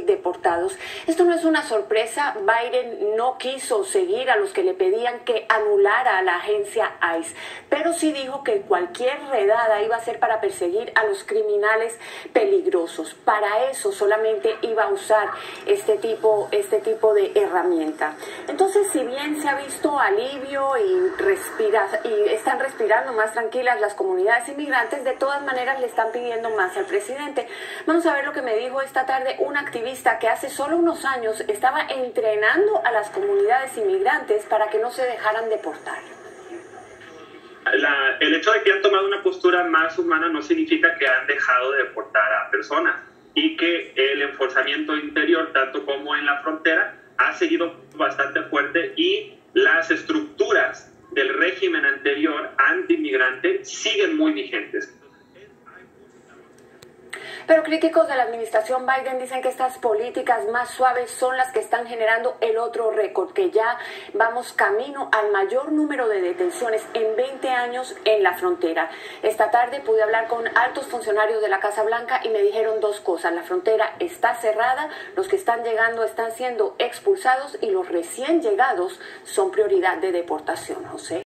deportados. Esto no es una sorpresa. Biden no quiso seguir a los que le pedían que anulara a la agencia ICE, pero sí dijo que cualquier redada iba a ser para perseguir a los criminales peligrosos. Para eso solamente iba a usar este tipo de herramienta. Entonces, si bien se ha visto alivio y están respirando más tranquilas las comunidades inmigrantes, de todas maneras le están pidiendo más al presidente. Vamos a ver lo que me dijo esta tarde un activista que hace solo unos años estaba entrenando a las comunidades inmigrantes para que no se dejaran deportar. El hecho de que han tomado una postura más humana no significa que han dejado de deportar a personas, y que el enforzamiento interior, tanto como en la frontera, ha seguido bastante fuerte, y las estructuras del régimen anterior anti-inmigrante siguen muy vigentes. Pero críticos de la administración Biden dicen que estas políticas más suaves son las que están generando el otro récord, que ya vamos camino al mayor número de detenciones en 20 años en la frontera. Esta tarde pude hablar con altos funcionarios de la Casa Blanca y me dijeron dos cosas: la frontera está cerrada, los que están llegando están siendo expulsados y los recién llegados son prioridad de deportación. José.